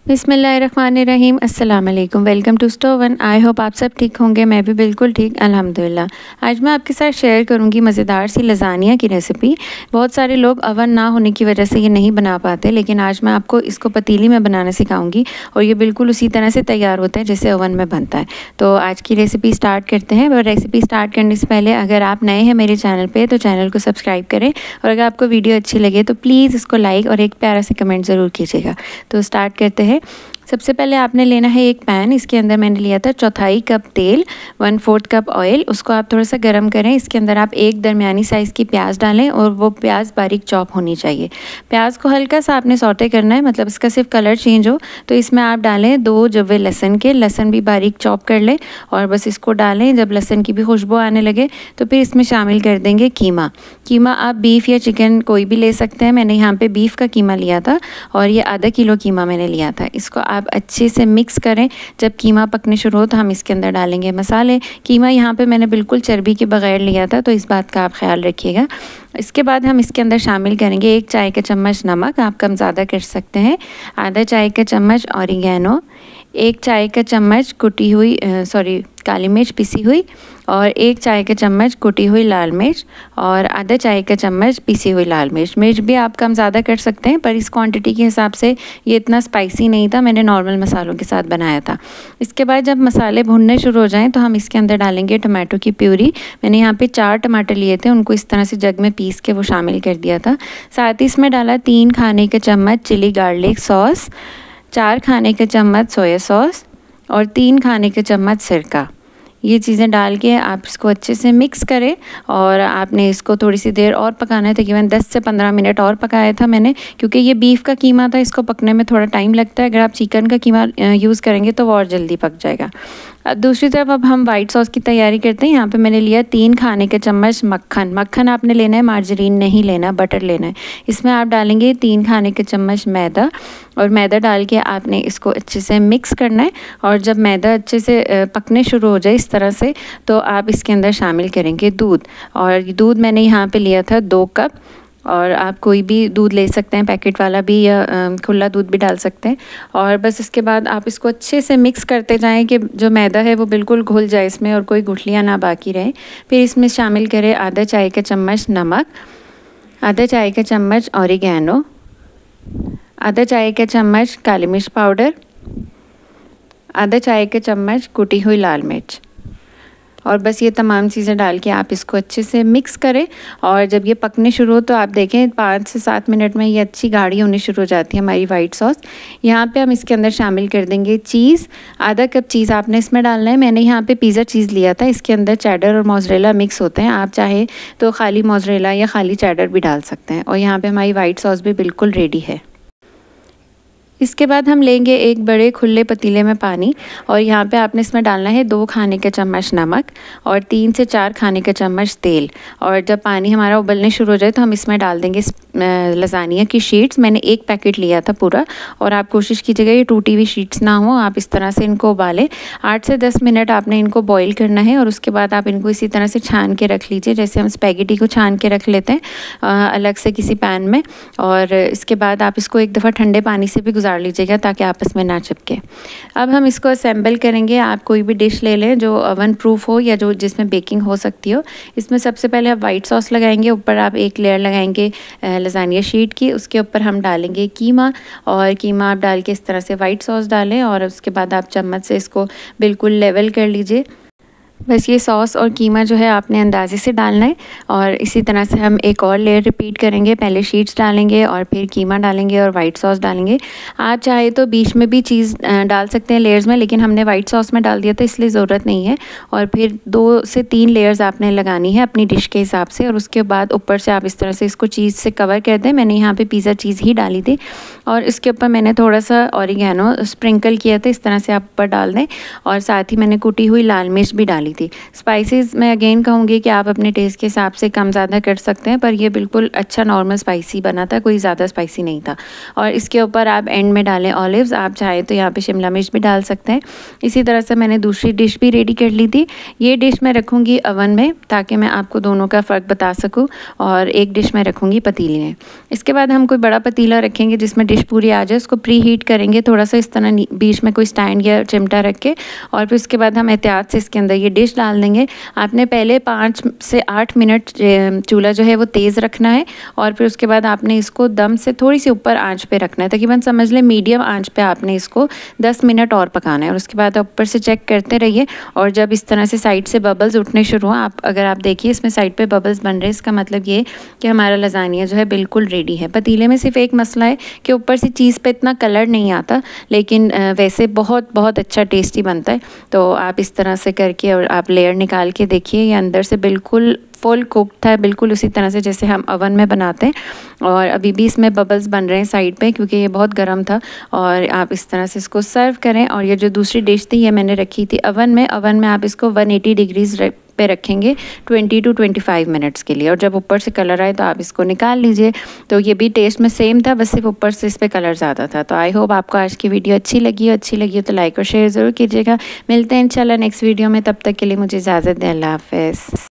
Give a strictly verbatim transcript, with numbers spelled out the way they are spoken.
बिस्मिल्लाहिर्रहमानिर्रहीम, अस्सलाम वालेकुम। Welcome to store one. I hope आप सब ठीक होंगे। मैं भी बिल्कुल ठीक, अल्हम्दुलिल्लाह। आज मैं आपके साथ शेयर करूंगी मज़ेदार सी लज़ानिया की रेसिपी। बहुत सारे लोग अवन ना होने की वजह से ये नहीं बना पाते, लेकिन आज मैं आपको इसको पतीली में बनाना सिखाऊंगी और ये बिल्कुल उसी तरह से तैयार होता है जैसे ओवन में बनता है। तो आज की रेसिपी स्टार्ट करते हैं। और रेसिपी स्टार्ट करने से पहले अगर आप नए हैं मेरे चैनल पर तो चैनल को सब्सक्राइब करें, और अगर आपको वीडियो अच्छी लगे तो प्लीज़ इसको लाइक और एक प्यारा सा कमेंट ज़रूर कीजिएगा। तो स्टार्ट करते हैं। सबसे पहले आपने लेना है एक पैन। इसके अंदर मैंने लिया था चौथाई कप तेल, वन फोर्थ कप ऑयल। उसको आप थोड़ा सा गर्म करें। इसके अंदर आप एक दरमियानी साइज़ की प्याज डालें और वो प्याज बारीक चॉप होनी चाहिए। प्याज को हल्का सा आपने सौटे करना है, मतलब इसका सिर्फ कलर चेंज हो। तो इसमें आप डालें दो जवे लहसुन के, लहसुन भी बारीक चॉप कर लें और बस इसको डालें। जब लहसुन की भी खुशबू आने लगे तो फिर इसमें शामिल कर देंगे कीमा। कीमा आप बीफ या चिकन कोई भी ले सकते हैं। मैंने यहाँ पे बीफ का कीमा लिया था और ये आधा किलो कीमा मैंने लिया था। इसको आप अच्छे से मिक्स करें। जब कीमा पकने शुरू हो तो हम इसके अंदर डालेंगे मसाले। कीमा यहाँ पे मैंने बिल्कुल चर्बी के बगैर लिया था, तो इस बात का आप ख्याल रखिएगा। इसके बाद हम इसके अंदर शामिल करेंगे एक चाय का चम्मच नमक, आप कम ज़्यादा कर सकते हैं। आधा चाय का चम्मच ऑरिगेनो, एक चाय का चम्मच कुटी हुई सॉरी काली मिर्च पिसी हुई, और एक चाय का चम्मच कुटी हुई लाल मिर्च, और आधा चाय का चम्मच पिसी हुई लाल मिर्च। मिर्च भी आप कम ज़्यादा कर सकते हैं, पर इस क्वांटिटी के हिसाब से ये इतना स्पाइसी नहीं था, मैंने नॉर्मल मसालों के साथ बनाया था। इसके बाद जब मसाले भुनने शुरू हो जाएं तो हम इसके अंदर डालेंगे टमाटो की प्यूरी। मैंने यहाँ पे चार टमाटर लिए थे, उनको इस तरह से जग में पीस के वो शामिल कर दिया था। साथ ही इसमें डाला तीन खाने के चम्मच चिली गार्लिक सॉस, चार खाने के चम्मच सोया सॉस और तीन खाने के चम्मच सिरका। ये चीज़ें डाल के आप इसको अच्छे से मिक्स करें और आपने इसको थोड़ी सी देर और पकाना है। तकरीबन दस से पंद्रह मिनट और पकाया था मैंने, क्योंकि ये बीफ का कीमा था, इसको पकने में थोड़ा टाइम लगता है। अगर आप चिकन का कीमा यूज़ करेंगे तो वो और जल्दी पक जाएगा। दूसरी तरफ अब हम वाइट सॉस की तैयारी करते हैं। यहाँ पे मैंने लिया तीन खाने के चम्मच मक्खन। मक्खन आपने लेना है, मार्जरीन नहीं लेना, बटर लेना है। इसमें आप डालेंगे तीन खाने के चम्मच मैदा, और मैदा डाल के आपने इसको अच्छे से मिक्स करना है। और जब मैदा अच्छे से पकने शुरू हो जाए इस तरह से, तो आप इसके अंदर शामिल करेंगे दूध। और दूध मैंने यहाँ पे लिया था दो कप, और आप कोई भी दूध ले सकते हैं, पैकेट वाला भी या खुला दूध भी डाल सकते हैं। और बस इसके बाद आप इसको अच्छे से मिक्स करते जाएं कि जो मैदा है वो बिल्कुल घुल जाए इसमें और कोई गुठलियाँ ना बाकी रहें। फिर इसमें शामिल करें आधा चाय का चम्मच नमक, आधा चाय का चम्मच ऑरिगेनो, आधा चाय का चम्मच काली मिर्च पाउडर, आधा चाय का चम्मच कुटी हुई लाल मिर्च, और बस ये तमाम चीज़ें डाल के आप इसको अच्छे से मिक्स करें। और जब ये पकने शुरू हो तो आप देखें पाँच से सात मिनट में ये अच्छी गाढ़ी होनी शुरू हो जाती है हमारी वाइट सॉस। यहाँ पे हम इसके अंदर शामिल कर देंगे चीज़। आधा कप चीज़ आपने इसमें डालना है। मैंने यहाँ पे पिज़्ज़ा चीज़ लिया था, इसके अंदर चेडर और मोज़रेला मिक्स होते हैं। आप चाहे तो खाली मोज़रेला या खाली चेडर भी डाल सकते हैं। और यहाँ पर हमारी वाइट सॉस भी बिल्कुल रेडी है। इसके बाद हम लेंगे एक बड़े खुले पतीले में पानी, और यहाँ पे आपने इसमें डालना है दो खाने के चम्मच नमक और तीन से चार खाने के चम्मच तेल। और जब पानी हमारा उबलने शुरू हो जाए तो हम इसमें डाल देंगे लज़ानिया की शीट्स। मैंने एक पैकेट लिया था पूरा, और आप कोशिश कीजिएगा ये टूटी हुई शीट्स ना हो। आप इस तरह से इनको उबालें। आठ से दस मिनट आपने इनको बॉईल करना है, और उसके बाद आप इनको इसी तरह से छान के रख लीजिए, जैसे हम स्पैगेटी को छान के रख लेते हैं अलग से किसी पैन में। और इसके बाद आप इसको एक दफ़ा ठंडे पानी से भी लीजिएगा ताकि आपस में ना चिपके। अब हम इसको असेंबल करेंगे। आप कोई भी डिश ले लें जो ओवन प्रूफ हो या जो जिसमें बेकिंग हो सकती हो। इसमें सबसे पहले आप वाइट सॉस लगाएंगे, ऊपर आप एक लेयर लगाएंगे लज़ानिया शीट की, उसके ऊपर हम डालेंगे कीमा, और कीमा आप डाल के इस तरह से वाइट सॉस डालें, और उसके बाद आप चम्मच से इसको बिल्कुल लेवल कर लीजिए। बस ये सॉस और कीमा जो है आपने अंदाजे से डालना है। और इसी तरह से हम एक और लेयर रिपीट करेंगे। पहले शीट्स डालेंगे और फिर कीमा डालेंगे और वाइट सॉस डालेंगे। आप चाहे तो बीच में भी चीज़ डाल सकते हैं लेयर्स में, लेकिन हमने वाइट सॉस में डाल दिया था इसलिए ज़रूरत नहीं है। और फिर दो से तीन लेयर्स आपने लगानी है अपनी डिश के हिसाब से, और उसके बाद ऊपर से आप इस तरह से इसको चीज़ से कवर कर दें। मैंने यहाँ पर पिज़्ज़ा चीज़ ही डाली थी, और इसके ऊपर मैंने थोड़ा सा ऑरिगेनो स्प्रिंकल किया था, इस तरह से आप ऊपर डाल दें। और साथ ही मैंने कुटी हुई लाल मिर्च भी डाली डाली थी। स्पाइसेस मैं अगेन कहूँगी कि आप अपने टेस्ट के हिसाब से कम ज़्यादा कर सकते हैं, पर ये बिल्कुल अच्छा नॉर्मल स्पाइसी बना था, कोई ज़्यादा स्पाइसी नहीं था। और इसके ऊपर आप एंड में डालें ऑलिव्स, आप चाहें तो यहाँ पे शिमला मिर्च भी डाल सकते हैं। इसी तरह से मैंने दूसरी डिश भी रेडी कर ली थी। ये डिश मैं रखूँगी अवन में ताकि मैं आपको दोनों का फ़र्क बता सकूँ, और एक डिश मैं रखूँगी पतीले में। इसके बाद हम कोई बड़ा पतीला रखेंगे जिसमें डिश पूरी आ जाए, उसको प्री हीट करेंगे थोड़ा सा इस तरह बीच में कोई स्टैंड या चिमटा रख के, और फिर उसके बाद हम एहतियात से इसके अंदर ये डिश डाल देंगे। आपने पहले पाँच से आठ मिनट चूल्हा जो है वो तेज़ रखना है, और फिर उसके बाद आपने इसको दम से थोड़ी सी ऊपर आंच पे रखना है, तकरीबन समझ लें मीडियम आंच पे आपने इसको दस मिनट और पकाना है। और उसके बाद ऊपर से चेक करते रहिए, और जब इस तरह से साइड से बबल्स उठने शुरू हों, आप अगर आप देखिए इसमें साइड पे बबल्स बन रहे हैं, इसका मतलब ये कि हमारा लज़ानिया जो है बिल्कुल रेडी है। पतीले में सिर्फ एक मसला है कि ऊपर से चीज़ पे इतना कलर नहीं आता, लेकिन वैसे बहुत बहुत अच्छा टेस्टी बनता है। तो आप इस तरह से करके और आप लेयर निकाल के देखिए, ये अंदर से बिल्कुल फुल कुक था, बिल्कुल उसी तरह से जैसे हम अवन में बनाते हैं। और अभी भी इसमें बबल्स बन रहे हैं साइड पे, क्योंकि ये बहुत गर्म था। और आप इस तरह से इसको सर्व करें। और ये जो दूसरी डिश थी ये मैंने रखी थी अवन में। अवन में आप इसको वन एटी डिग्रीज़ पे रखेंगे twenty two twenty five minutes के लिए, और जब ऊपर से कलर आए तो आप इसको निकाल लीजिए। तो ये भी टेस्ट में सेम था, बस सिर्फ ऊपर से इस पर कलर ज़्यादा था। तो आई होप आपको आज की वीडियो अच्छी लगी हो। अच्छी लगी हो तो लाइक और शेयर ज़रूर कीजिएगा। मिलते हैं इंशाल्लाह नेक्स्ट वीडियो में, तब तक के लिए मुझे इजाज़त दें। अल्लाह हाफ़िज़।